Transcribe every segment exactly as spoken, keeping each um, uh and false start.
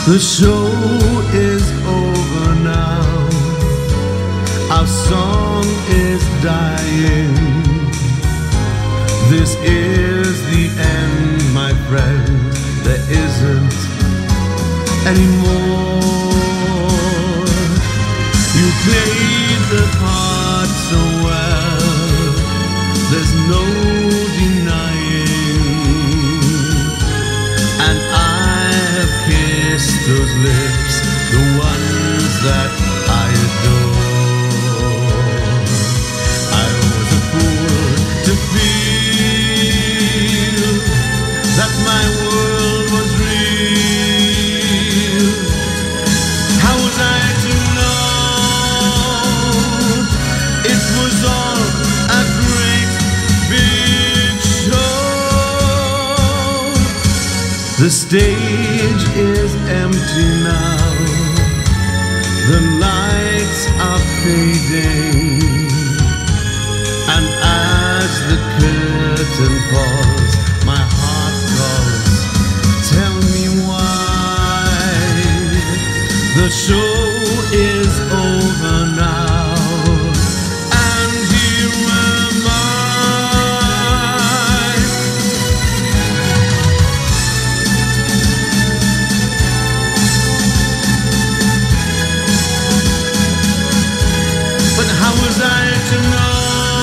The show is over now. Our song is dying. This is the end, my friend. There isn't any more. You played the part so well. There's no denying. And I have kissed those lips, the ones that I adore. I was a fool to feel that my world was real. How was I to know it was all a great big show? The stage is empty now. The lights are fading. And as the curtain falls, my heart calls. Tell me why. The show is over now. And here am I. But how was I to know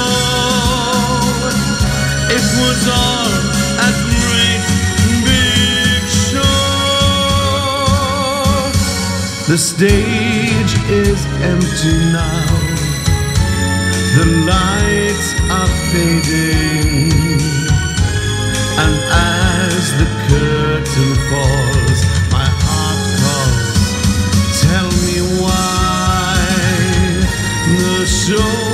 it was all a great big show? The stage is empty now. The lights are fading. And as the curtain falls, my heart calls. Tell me why. The show